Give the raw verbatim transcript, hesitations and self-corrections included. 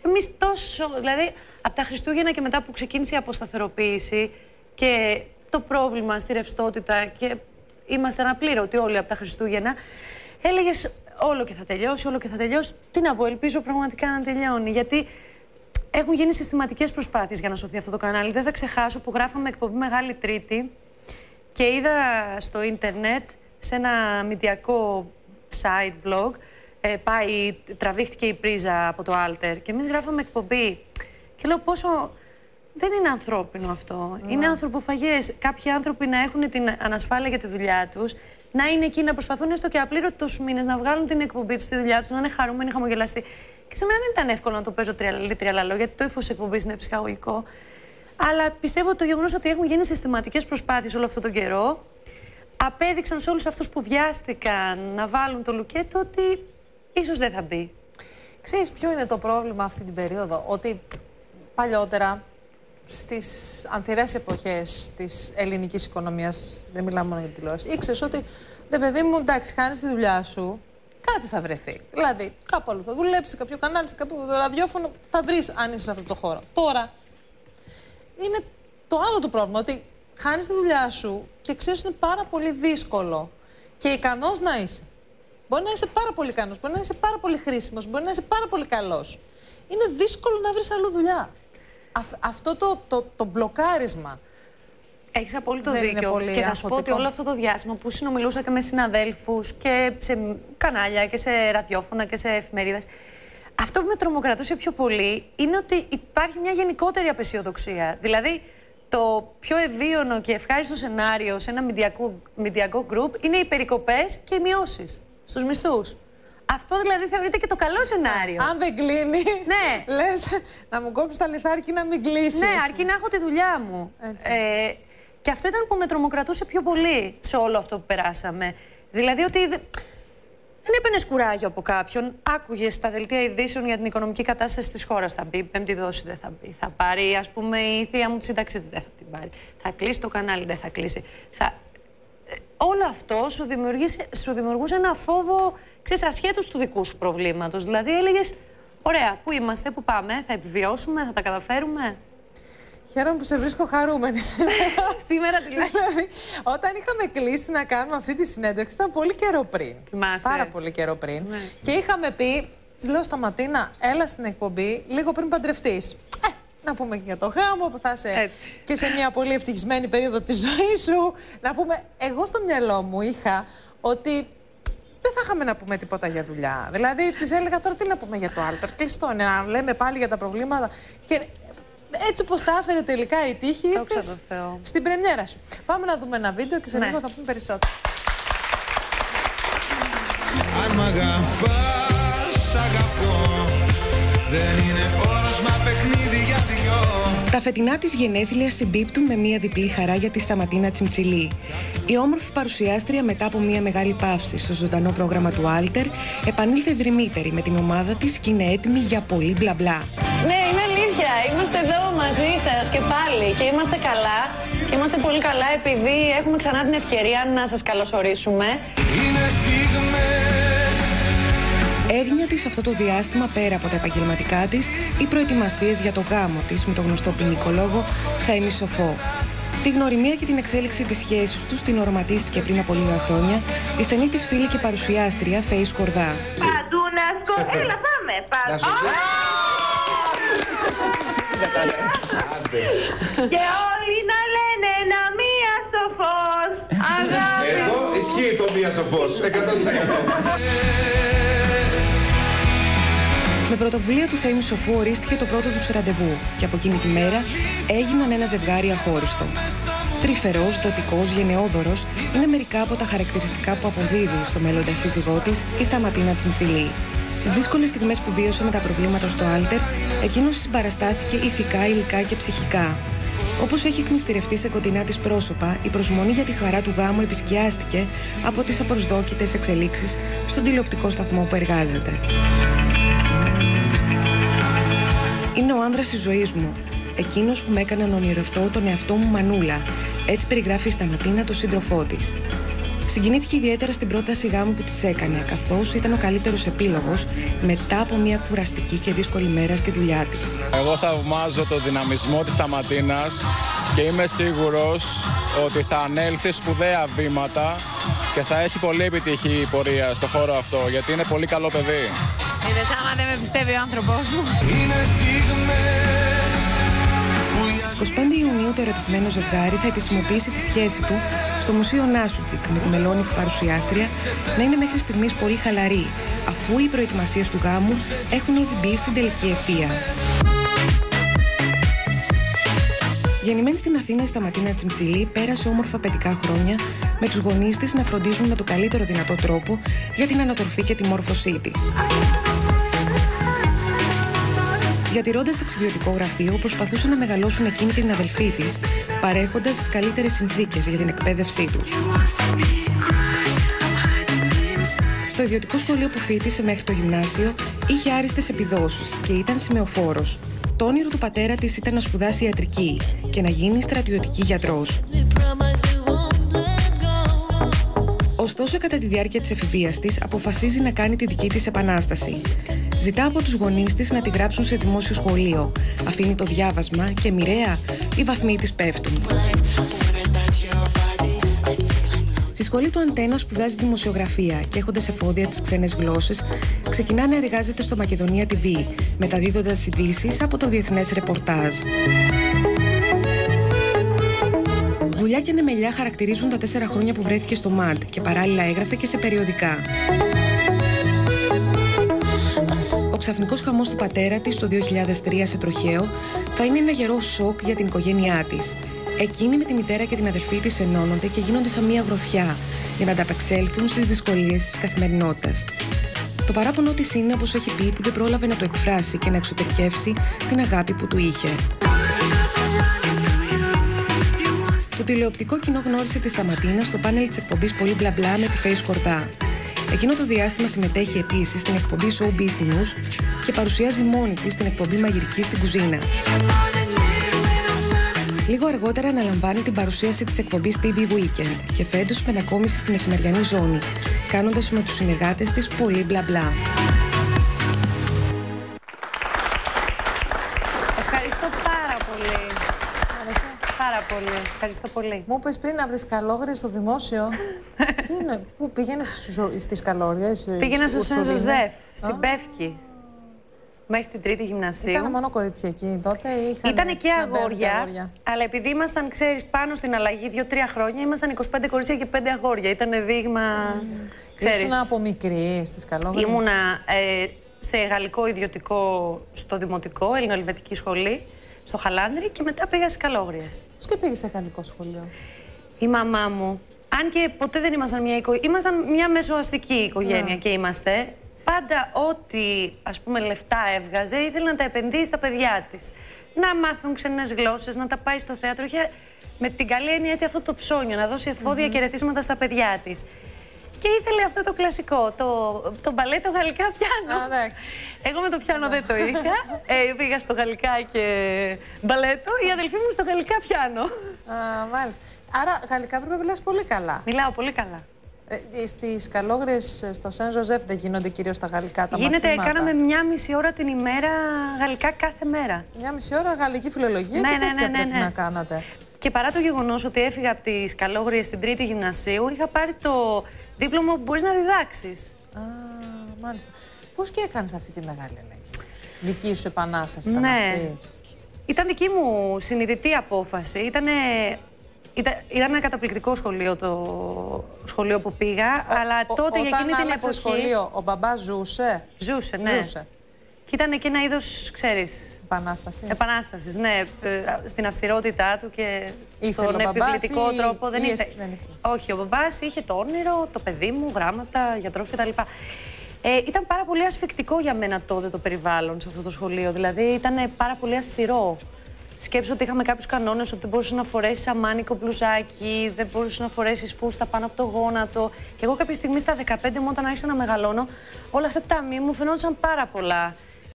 εμείς τόσο, δηλαδή από τα Χριστούγεννα και μετά που ξεκίνησε η αποσταθεροποίηση και το πρόβλημα στη ρευστότητα και είμαστε αναπλήρωτοι όλοι από τα Χριστούγεννα, έλεγες όλο και θα τελειώσει, όλο και θα τελειώσει. Τι να πω, ελπίζω πραγματικά να τελειώνει, γιατί έχουν γίνει συστηματικές προσπάθειες για να σωθεί αυτό το κανάλι. Δεν θα ξεχάσω που γράφαμε εκπομπή Μεγάλη Τρίτη και είδα στο ίντερνετ, σε ένα μηντιακό site blog, ε, πάει, τραβήχτηκε η πρίζα από το Alter και εμείς γράφαμε εκπομπή και λέω πόσο δεν είναι ανθρώπινο αυτό. Mm. Είναι ανθρωποφαγές. Κάποιοι άνθρωποι να έχουν την ανασφάλεια για τη δουλειά τους, να είναι εκεί, να προσπαθούν έστω και απλήρωτοι τόσους μήνες, να βγάλουν την εκπομπή τους στη δουλειά τους, να είναι χαρούμενοι, χαμογελαστοί. Και σε μένα δεν ήταν εύκολο να το παίζω τριαλαλό, γιατί το ύφος εκπομπής είναι ψυχαγωγικό. Αλλά πιστεύω ότι το γεγονός ότι έχουν γίνει συστηματικές προσπάθειες όλο αυτόν τον καιρό απέδειξαν σε όλους αυτούς που βιάστηκαν να βάλουν το λουκέτο ότι ίσως δεν θα μπει. Ξέρεις ποιο είναι το πρόβλημα αυτή την περίοδο? Ότι παλιότερα, στις ανθυρές εποχές της ελληνικής οικονομίας, δεν μιλάμε μόνο για τη τηλεόραση, ήξερες ότι, ρε παιδί μου, εντάξει, χάνεις τη δουλειά σου, κάτι θα βρεθεί. Δηλαδή, κάπου αλλού θα δουλέψεις, σε κάποιο κανάλι, σε κάποιο ραδιόφωνο, θα βρεις αν είσαι σε αυτό το χώρο. Τώρα, είναι το άλλο το πρόβλημα, ότι χάνεις τη δουλειά σου και ξέρεις ότι είναι πάρα πολύ δύσκολο και ικανός να είσαι. Μπορεί να είσαι πάρα πολύ ικανός, μπορεί να είσαι πάρα πολύ χρήσιμος, μπορεί να είσαι πάρα πολύ καλός. Είναι δύσκολο να βρεις αλλού δουλειά. Α, αυτό το, το, το μπλοκάρισμα. Έχεις απόλυτο δίκιο. Και θα σου πω ότι όλο αυτό το διάστημα που συνομιλούσα και με συναδέλφους και σε κανάλια και σε ραδιόφωνα και σε εφημερίδες, αυτό που με τρομοκρατούσε πιο πολύ είναι ότι υπάρχει μια γενικότερη απεσιοδοξία. Δηλαδή, το πιο ευίωνο και ευχάριστο σενάριο σε ένα μηντιακό γκρουπ είναι οι περικοπές και οι μειώσεις στους μισθούς. Αυτό δηλαδή θεωρείται και το καλό σενάριο. Αν δεν κλείνει, ναι. Λες να μου κόψεις τα λεφτά αρκεί να μην κλείσει. Ναι, αρκεί να έχω τη δουλειά μου. Ε, και αυτό ήταν που με τρομοκρατούσε πιο πολύ σε όλο αυτό που περάσαμε. Δηλαδή ότι δεν, δεν έπαιρνες κουράγιο από κάποιον. Άκουγες στα δελτία ειδήσεων για την οικονομική κατάσταση της χώρας. Θα μπει, πέμπτη δόση δεν θα μπει. Θα πάρει, ας πούμε, η θεία μου τη σύνταξή της, δεν θα την πάρει. Θα κλείσει το κανάλι, δεν θα κλείσει. Θα... Όλο αυτό σου, σου δημιουργούσε ένα φόβο, ξέρεις, ασχέτως του δικού σου προβλήματος. Δηλαδή έλεγες, ωραία, πού είμαστε, πού πάμε, θα επιβιώσουμε, θα τα καταφέρουμε. Χαίρομαι που σε βρίσκω χαρούμενη σήμερα. Σήμερα τουλάχιστον. Δηλαδή, όταν είχαμε κλείσει να κάνουμε αυτή τη συνέντευξη, ήταν πολύ καιρό πριν. Θυμάσαι. Πάρα πολύ καιρό πριν. Ναι. Και είχαμε πει, της λέω Σταματίνα, έλα στην εκπομπή λίγο πριν παντρευτείς. Ε, να πούμε και για το γάμο που θα είσαι και σε μια πολύ ευτυχισμένη περίοδο της ζωής σου. Να πούμε, εγώ στο μυαλό μου είχα ότι δεν θα είχαμε να πούμε τίποτα για δουλειά. Δηλαδή, της έλεγα τώρα τι να πούμε για το Alter. Κλειστό είναι, να λέμε πάλι για τα προβλήματα. Και έτσι πως τα έφερε τελικά η τύχη, ήρθες στην πρεμιέρα σου. Πάμε να δούμε ένα βίντεο και σε ναι. λίγο θα πούμε περισσότερο. Αν μ' αγαπάς, αγαπώ. Δεν είναι όρος μα παιχνίδι για δυο. Τα φετινά της γενέθλια συμπίπτουν με μια διπλή χαρά για τη Σταματίνα Τσιμτσιλή. Η όμορφη παρουσιάστρια μετά από μια μεγάλη παύση στο ζωντανό πρόγραμμα του Alter επανήλθε δρυμύτερη με την ομάδα της και είναι έτοιμη για πολύ μπλα μπλα. Ναι, είναι αλήθεια. Είμαστε εδώ μαζί σας και πάλι και είμαστε καλά. Και είμαστε πολύ καλά επειδή έχουμε ξανά την ευκαιρία να σας καλωσορίσουμε. Είναι στιγμές. Έγνοια της αυτό το διάστημα, πέρα από τα επαγγελματικά της, οι προετοιμασίες για το γάμο της με τον γνωστό ποινικολόγο Θέμη Σοφό. Τη γνωριμία και την εξέλιξη της σχέσης τους την οραματίστηκε πριν από λίγα χρόνια η στενή της φίλη και παρουσιάστρια Φέη Σκορδά. Παντούνασκο, έλα πάμε. Και όλοι να λένε ένα μία στο φως. Αγάπη. Εδώ ισχύει το μία στο φως, εκατό τοις εκατό. Με πρωτοβουλία του Θέμη Σοφού ορίστηκε το πρώτο τους ραντεβού και από εκείνη τη μέρα έγιναν ένα ζευγάρι αχώριστο. Τρυφερός, δοτικός, γενναιόδωρος είναι μερικά από τα χαρακτηριστικά που αποδίδει στο μέλλοντα σύζυγό της η Σταματίνα Τσιμτσιλή. Στις δύσκολες στιγμές που βίωσε με τα προβλήματα στο Alter, εκείνος συμπαραστάθηκε ηθικά, υλικά και ψυχικά. Όπως έχει εκμυστηρευτεί σε κοντινά της πρόσωπα, η προσμονή για τη χαρά του γάμου επισκιάστηκε από τις απροσδόκητες εξελίξεις στον τηλεοπτικό σταθμό που εργάζεται. Είναι ο άνδρας της ζωής μου, εκείνος που με έκανε να ονειρευτώ τον εαυτό μου Μανούλα. Έτσι περιγράφει η Σταματίνα τον σύντροφό της. Συγκινήθηκε ιδιαίτερα στην πρόταση γάμου που της έκανε, καθώς ήταν ο καλύτερος επίλογος μετά από μια κουραστική και δύσκολη μέρα στη δουλειά της. Εγώ θαυμάζω το δυναμισμό της Σταματίνας και είμαι σίγουρος ότι θα ανέλθει σπουδαία βήματα και θα έχει πολύ επιτυχή πορεία στο χώρο αυτό, γιατί είναι πολύ καλό παιδί. Είδες, άμα δεν με πιστεύει ο άνθρωπός μου. Στις είκοσι πέντε Ιουνίου το ερωτευμένο ζευγάρι θα επισημοποιήσει τη σχέση του στο Μουσείο Νάσουτζικ, με τη μελώνυφη παρουσιάστρια να είναι μέχρι στιγμής πολύ χαλαρή, αφού οι προετοιμασίες του γάμου έχουν ήδη μπει στην τελική ευθεία. Γεννημένη στην Αθήνα, η Σταματίνα Τσιμτσιλή πέρασε όμορφα παιδικά χρόνια με τους γονείς της να φροντίζουν με τον καλύτερο δυνατό τρόπο για την ανατροφή και τη μόρφωσή της. Διατηρώντας ταξιδιωτικό γραφείο, προσπαθούσαν να μεγαλώσουν εκείνη την αδελφή της, παρέχοντας τις καλύτερες συνθήκες για την εκπαίδευσή τους. Στο ιδιωτικό σχολείο που φοιτήσε μέχρι το γυμνάσιο, είχε άριστες επιδόσεις και ήταν σημεοφόρος. Το όνειρο του πατέρα της ήταν να σπουδάσει ιατρική και να γίνει στρατιωτική γιατρός. Ωστόσο, κατά τη διάρκεια της εφηβείας της, αποφασίζει να κάνει τη δική της επανάσταση. Ζητά από τους γονείς της να τη γράψουν σε δημόσιο σχολείο. Αφήνει το διάβασμα και μοιραία οι βαθμοί της πέφτουν. Στη σχολή του Αντένα σπουδάζει δημοσιογραφία και έχοντας εφόδια τις ξένες γλώσσες, ξεκινά να εργάζεται στο Μακεδονία τι βι, μεταδίδοντας ειδήσεις από το διεθνές ρεπορτάζ. Δουλειά και νεμελιά χαρακτηρίζουν τα τέσσερα χρόνια που βρέθηκε στο ΜΑΝΤ και παράλληλα έγραφε και σε περιοδικά. Ο ξαφνικός χαμός του πατέρα της το δύο χιλιάδες τρία σε Τροχαίο θα είναι ένα γερό σοκ για την οικογένειά της. Εκείνη με τη μητέρα και την αδελφή της ενώνονται και γίνονται σαν μία γροθιά για να ανταπεξέλθουν στις δυσκολίες της καθημερινότητας. Το παράπονο της είναι, όπως έχει πει, που δεν πρόλαβε να το εκφράσει και να εξωτερικεύσει την αγάπη που του είχε. Το τηλεοπτικό κοινό γνώρισε τη Σταματίνα στο πάνελ της εκπομπής Πολύ Μπλα Μπλα με τη Φέη Σκορδά. Εκείνο το διάστημα συμμετέχει επίσης στην εκπομπή Showbiz News και παρουσιάζει μόνη της την εκπομπή Μαγειρική στην Κουζίνα. Λίγο αργότερα αναλαμβάνει την παρουσίαση της εκπομπής τι βι Weekend και φέτος μετακόμισε στη μεσημεριανή ζώνη, κάνοντας με τους συνεργάτες της πολύ μπλα μπλα. Ευχαριστώ πάρα πολύ. Πάρα πολύ. Ευχαριστώ πολύ. Μου είπες πριν να βρεις καλόγριες στο δημόσιο. Τι είναι, πού πήγαινες στις καλόγριες? Πήγαινα στο Σεν Ζωζέφ, στην Πεύκη. Μέχρι την τρίτη γυμνασίου. Ήταν μόνο κορίτσια εκεί τότε ή Ήτανε και αγόρια, αγόρια, αλλά επειδή ήμασταν, ξέρεις, πάνω στην αλλαγή δύο-τρία χρόνια, ήμασταν είκοσι πέντε κορίτσια και πέντε αγόρια. Ήτανε δείγμα, mm. ξέρεις. Ήσουν από μικρή στις καλόγριες? Ήμουνα ε, σε γαλλικό ιδιωτικό στο δημοτικό, ελληνοελβετική σχολή, στο Χαλάνδρι και μετά πήγα στις καλόγριες. Πώς και πήγες σε γαλλικό σχολείο? Η μαμά μου, αν και ποτέ δεν ήμασταν μια οικογένεια, ήμασταν μια μεσοαστική οικογένεια yeah. και είμαστε. Πάντα ό,τι, ας πούμε, λεφτά έβγαζε, ήθελε να τα επενδύει στα παιδιά της. Να μάθουν ξένες γλώσσες, να τα πάει στο θέατρο. Είχε με την καλή έννοια έτσι αυτό το ψώνιο, να δώσει εφόδια mm-hmm. και ρεθίσματα στα παιδιά της. Και ήθελε αυτό το κλασικό, το, το μπαλέτο γαλλικά πιάνο. Ah, Εγώ με το πιάνο δεν το είχα. ε, πήγα στο γαλλικά και μπαλέτο, η αδελφή μου στο γαλλικά πιάνο. Ah, μάλιστα. Άρα γαλλικά πρέπει να μιλάς πολύ καλά. Μιλάω πολύ καλά. Ε, στις καλόγριες στο Σεν Ζωζέφ δεν γίνονται κυρίως τα γαλλικά τα Γίνεται, μαθήματα? κάναμε μια μισή ώρα την ημέρα γαλλικά κάθε μέρα. Μια μισή ώρα γαλλική φιλολογία ναι, και ναι, τέτοια ναι, ναι, ναι. πρέπει να κάνατε. Και παρά το γεγονός ότι έφυγα από τις καλόγριες στην τρίτη γυμνασίου, είχα πάρει το δίπλωμα που μπορείς να διδάξεις. Α, μάλιστα. Πώς και έκανες αυτή τη μεγάλη αλλαγή? Δική σου επανάσταση ήταν ναι. αυτή? Ήταν δική μου συνειδητή απόφαση. Ήτανε... Ήταν, ήταν ένα καταπληκτικό σχολείο το σχολείο που πήγα, ο, αλλά ο, τότε για εκείνη την εποχή... σχολείο, ο μπαμπάς ζούσε? Ζούσε, ναι. Ζούσε. Και ήταν και ένα είδος, ξέρεις... Επανάστασης. Επανάστασης, ναι. Στην αυστηρότητά του και Ήθελε στον επιβλητικό ή, τρόπο. Ή, δεν ή είχε... δεν Όχι, ο μπαμπάς είχε το όνειρο, το παιδί μου, γράμματα, γιατρός κτλ. Ε, ήταν πάρα πολύ ασφικτικό για μένα τότε το περιβάλλον σε αυτό το σχολείο. Δηλαδή ήταν πάρα πολύ αυστηρό. Σκέψου ότι είχαμε κάποιους κανόνες ότι δεν μπορούσε να φορέσει αμάνικο μπλουζάκι, δεν μπορούσε να φορέσει φούστα πάνω από το γόνατο. Και εγώ κάποια στιγμή στα δεκαπέντε μου, όταν άρχισα να μεγαλώνω, όλα αυτά τα μη μου φαινόντουσαν πάρα πολλά.